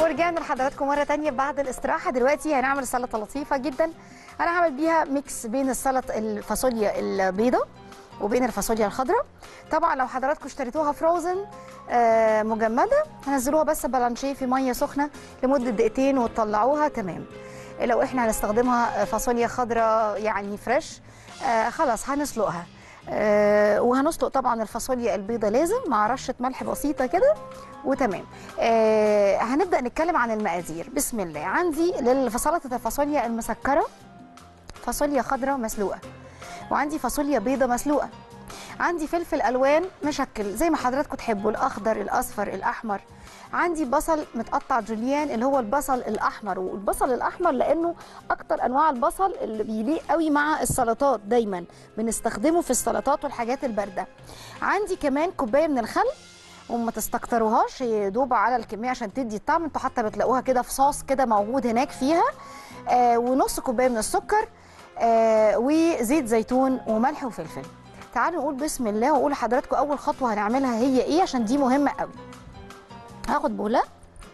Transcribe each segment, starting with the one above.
ورجعنا لحضراتكم مره تانية بعد الاستراحه. دلوقتي هنعمل سلطه لطيفه جدا. انا هعمل بيها ميكس بين السلطه الفاصوليا البيضاء وبين الفاصوليا الخضراء. طبعا لو حضراتكم اشتريتوها فروزن مجمده هنزلوها بس بلانشيه في ميه سخنه لمده دقيقتين وتطلعوها تمام. لو احنا هنستخدمها فاصوليا خضراء يعني فريش خلاص هنسلقها. وهنسلق طبعا الفاصوليا البيضاء لازم مع رشه ملح بسيطه كده وتمام. هنبدا نتكلم عن المقادير. بسم الله. عندي لسلطه الفاصوليا المسكره فاصوليا خضراء مسلوقه، وعندي فاصوليا بيضاء مسلوقه، عندي فلفل الوان مشكل زي ما حضراتكم تحبوا، الاخضر الاصفر الاحمر، عندي بصل متقطع جوليان اللي هو البصل الاحمر. والبصل الاحمر لانه اكتر انواع البصل اللي بيليق قوي مع السلطات، دايما بنستخدمه في السلطات والحاجات البارده. عندي كمان كوبايه من الخل وما تستكتروهاش، يدوب على الكميه عشان تدي الطعم، انتوا حتى بتلاقوها كده في صوص كده موجود هناك فيها. ونص كوبايه من السكر، وزيت زيتون وملح وفلفل. تعالوا نقول بسم الله واقول لحضراتكم اول خطوه هنعملها هي ايه عشان دي مهمه قوي. هاخد بوله،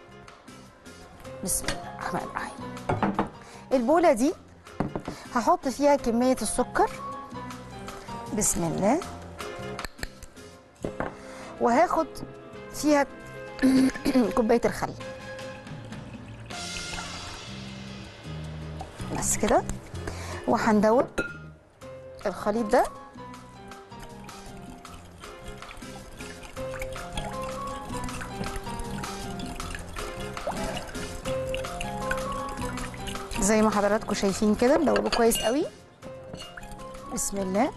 بسم الله الرحمن الرحيم. البوله دي هحط فيها كميه السكر، بسم الله، وهاخد فيها كوبايه الخل بس كده، وهندوب الخليط ده زي ما حضراتكم شايفين كده، ندوبه كويس قوي. بسم الله.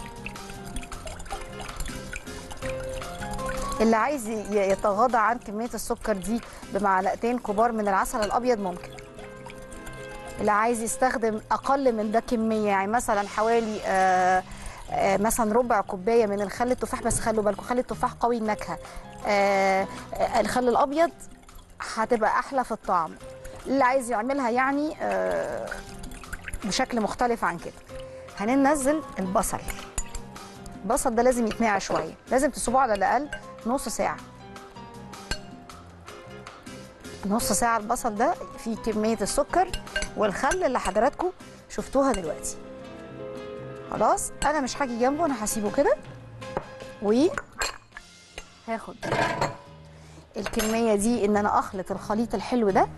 اللي عايز يتغاضى عن كميه السكر دي بمعلقتين كبار من العسل الابيض ممكن. اللي عايز يستخدم اقل من ده كميه، يعني مثلا حوالي مثلا ربع كوبايه من الخل التفاح، بس خلوا بالكم خل التفاح قوي النكهه، الخل الابيض هتبقى احلى في الطعم. اللي عايز يعملها يعني بشكل مختلف عن كده. هننزل البصل. البصل ده لازم يتنقع شويه، لازم تسيبوه على الاقل نص ساعه. نص ساعه البصل ده فيه كميه السكر والخل اللي حضراتكم شفتوها دلوقتي. خلاص انا مش هاجي جنبه، انا هسيبه كده وهاخد الكميه دي ان انا اخلط الخليط الحلو ده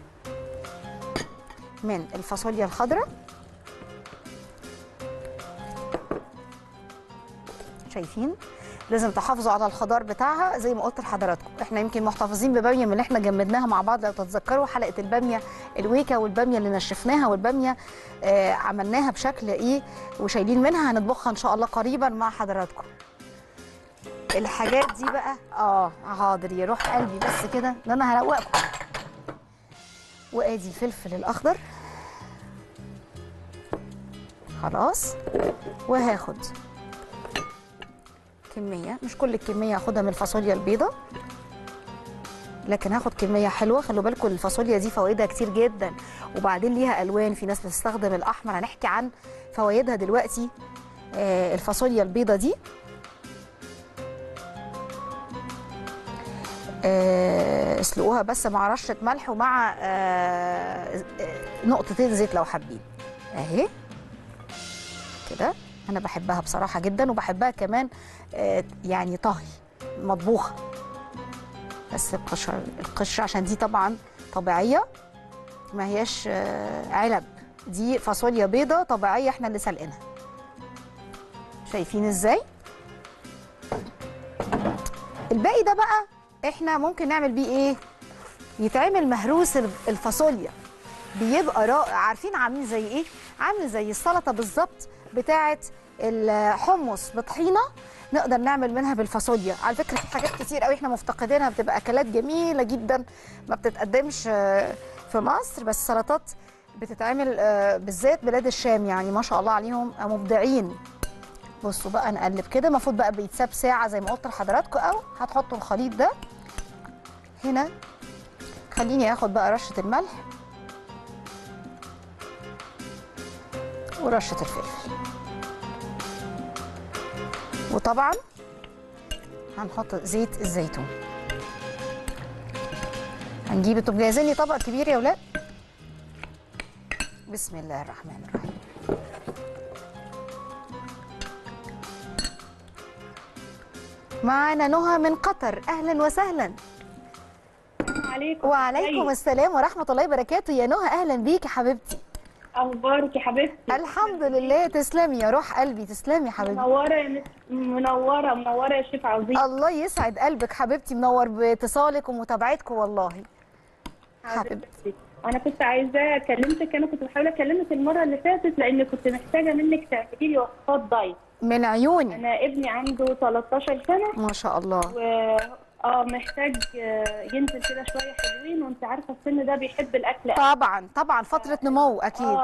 من الفاصوليا الخضراء. شايفين؟ لازم تحافظوا على الخضار بتاعها زي ما قلت لحضراتكم. احنا يمكن محتفظين بباميه من اللي احنا جمدناها مع بعض، لو تتذكروا حلقه الباميه الويكه والباميه اللي نشفناها والباميه عملناها بشكل ايه وشايلين منها، هنطبخها ان شاء الله قريبا مع حضراتكم. الحاجات دي بقى حاضر يروح قلبي بس كده ان انا هروقكم. وادي الفلفل الاخضر خلاص، وهاخد كميه، مش كل الكميه هاخدها من الفاصوليا البيضاء، لكن هاخد كميه حلوه. خلوا بالكم الفاصوليا دي فوائدها كتير جدا، وبعدين ليها الوان، في ناس بتستخدم الاحمر، هنحكي عن فوائدها دلوقتي. الفاصوليا البيضاء دي اسلقوها بس مع رشه ملح ومع نقطتين زيت لو حابين. اهي كده، انا بحبها بصراحه جدا، وبحبها كمان يعني طهي مطبوخه، بس القشره عشان دي طبعا طبيعيه ما هياش علب، دي فاصوليا بيضاء طبيعيه احنا اللي سلقينها. شايفين ازاي؟ الباقي ده بقى احنا ممكن نعمل بيه ايه؟ يتعمل مهروس الفاصوليا، بيبقى رائع. عارفين عاملين زي ايه؟ عامل زي السلطه بالظبط بتاعه الحمص بطحينه، نقدر نعمل منها بالفاصوليا. على فكره في حاجات كتير قوي احنا مفتقدينها، بتبقى اكلات جميله جدا ما بتتقدمش في مصر، بس سلطات بتتعمل بالذات بلاد الشام، يعني ما شاء الله عليهم مبدعين. بصوا بقى نقلب كده، المفروض بقى بيتساب ساعه زي ما قلت لحضراتكم، او هتحطوا الخليط ده هنا. خليني اخد بقى رشه الملح ورشه الفلفل، وطبعا هنحط زيت الزيتون. هنجيب، انتوا مجهزين لي طبق كبير يا ولاد؟ بسم الله الرحمن الرحيم. معانا نهى من قطر، اهلا وسهلا. عليكم. وعليكم السلام ورحمه الله وبركاته. يا نهى اهلا بيكي حبيبتي. اخبارك يا حبيبتي؟ الحمد لله. تسلمي يا روح قلبي، تسلمي يا حبيبتي. منوره يا منوره يا شيف عظيم. الله يسعد قلبك حبيبتي، منور باتصالك ومتابعتكم والله حبيبتي. انا كنت عايزه اكلمك، انا كنت بحاول اكلمك المره اللي فاتت لان كنت محتاجه منك تعملي لي وصفات دايت. من عيوني. انا ابني عنده 13 سنه ما شاء الله. محتاج ينزل كده شويه حلوين، وانت عارفه السن ده بيحب الاكل. طبعا طبعا فتره نمو اكيد.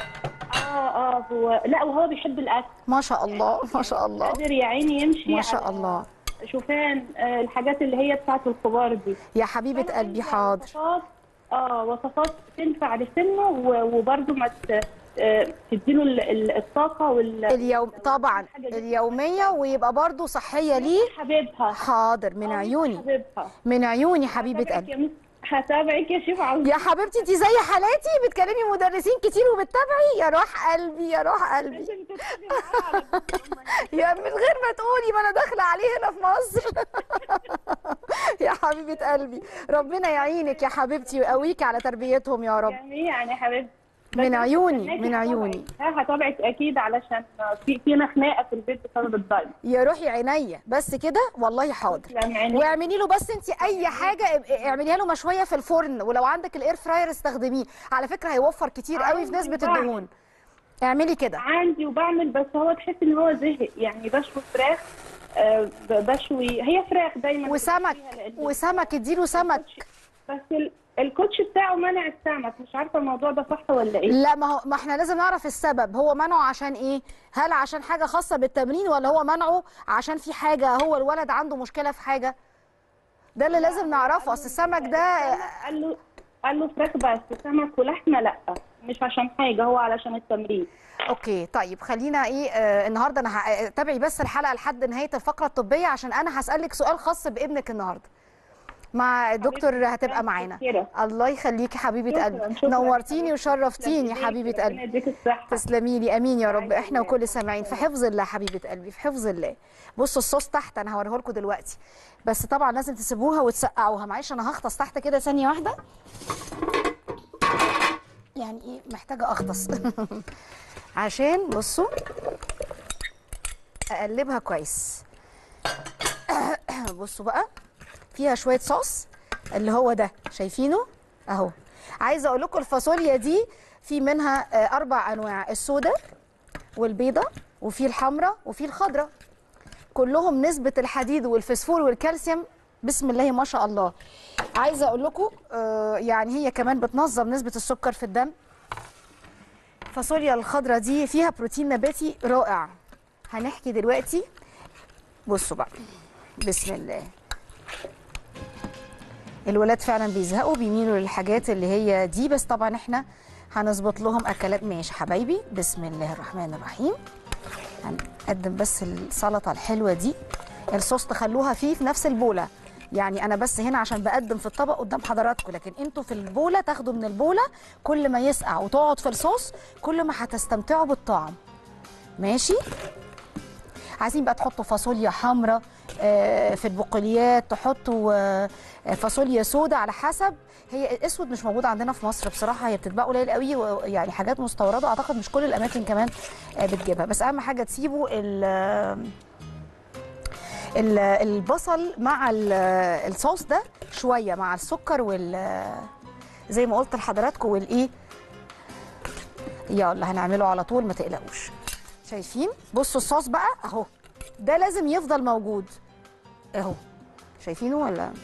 وهو بيحب الاكل. ما شاء الله ما شاء الله. قادر يا عيني يمشي ما شاء الله. شوفان، الحاجات اللي هي بتاعت الكبار دي. يا حبيبه قلبي حاضر. وصفات تنفع لسنه وبرده ما تديله الطاقه طبعا اليوميه، ويبقى برضو صحيه ليه. حبيبها. حاضر من عيوني. حبيبها. من عيوني حبيبه قلبي. هتابعك يا شيف عظيم. يا حبيبتي انت زي حالاتي بتكلمي مدرسين كتير وبتتابعي. يا روح قلبي يا روح قلبي. يا من غير ما تقولي، ما انا داخله عليه هنا في مصر. يا حبيبه قلبي، ربنا يعينك يا حبيبتي ويقويكي على تربيتهم يا رب. جميعا يا حبيبتي. من عيوني من عيوني. هتابعك اكيد علشان فينا خناقه في البيت بسبب الدايت. يا روحي عينيا بس كده والله حاضر. واعملي له بس انت اي حاجه اعمليها له مشويه في الفرن، ولو عندك الاير فراير استخدميه، على فكره هيوفر كتير قوي في نسبه الدهون. اعملي كده. عندي وبعمل، بس هو تحس ان هو زهق يعني. بشوي فراخ، بشوي هي فراخ دايما، وسمك اديله سمك. بس الكوتش بتاعه منع السمك، مش عارفه الموضوع ده صح ولا ايه. لا ما احنا لازم نعرف السبب. هو منعه عشان ايه؟ هل عشان حاجه خاصه بالتمرين، ولا هو منعه عشان في حاجه، هو الولد عنده مشكله في حاجه؟ ده اللي لازم نعرفه. اصل السمك ده قال له فراخ بس، سمك ولحمه لا، مش عشان حاجه، هو علشان التمرين. اوكي طيب خلينا النهارده انا تابعي بس الحلقه لحد نهايه الفقره الطبيه، عشان انا هسالك سؤال خاص بابنك النهارده مع الدكتور هتبقى معانا. الله يخليكي حبيبه قلبي، نورتيني وشرفتيني حبيبه قلبي. تسلمي لي. امين يا رب. احنا وكل سامعين في حفظ الله حبيبه قلبي، في حفظ الله. بصوا الصوص تحت انا هوريه لكم دلوقتي، بس طبعا لازم تسيبوها وتسقعوها. معلش انا هغطس تحت كده ثانيه واحده، يعني محتاجه اغطس. عشان بصوا اقلبها كويس. بصوا بقى فيها شويه صوص اللي هو ده، شايفينه اهو. عايزه اقول لكم الفاصوليا دي في منها 4 انواع، السوداء والبيضه وفي الحمراء وفي الخضراء، كلهم نسبه الحديد والفسفور والكالسيوم بسم الله ما شاء الله. عايزه اقول لكم يعني هي كمان بتنظم نسبه السكر في الدم. الفاصوليا الخضراء دي فيها بروتين نباتي رائع. هنحكي دلوقتي. بصوا بقى بسم الله. الولاد فعلا بيزهقوا، بيميلوا للحاجات اللي هي دي، بس طبعا احنا هنظبط لهم اكلات. ماشي حبايبي، بسم الله الرحمن الرحيم. هنقدم بس السلطه الحلوه دي. الصوص تخلوها فيه في نفس البوله، يعني انا بس هنا عشان بقدم في الطبق قدام حضراتكم، لكن انتوا في البوله تاخدوا من البوله. كل ما يسقع وتقعد في الصوص كل ما هتستمتعوا بالطعم. ماشي. عايزين بقى تحطوا فاصوليا حمراء في البقوليات، تحطوا فاصوليا سوداء على حسب. هي الاسود مش موجود عندنا في مصر بصراحه، هي بتتباع قليل قوي، يعني حاجات مستورده اعتقد مش كل الاماكن كمان بتجيبها. بس اهم حاجه تسيبوا البصل مع الصوص ده شويه مع السكر زي ما قلت لحضراتكم والايه. يلا هنعمله على طول ما تقلقوش. شايفين؟ بصوا الصوص بقى اهو، ده لازم يفضل موجود اهو. شايفينه ولا؟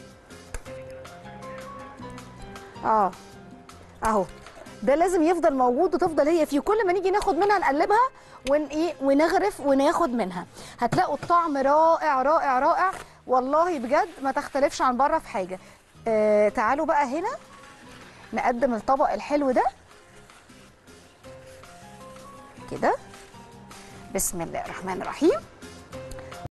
اهو ده لازم يفضل موجود وتفضل هي فيه، كل ما نيجي ناخد منها نقلبها ونغرف وناخد منها. هتلاقوا الطعم رائع رائع رائع والله بجد، ما تختلفش عن بره في حاجه. تعالوا بقى هنا نقدم الطبق الحلو ده كده. بسم الله الرحمن الرحيم.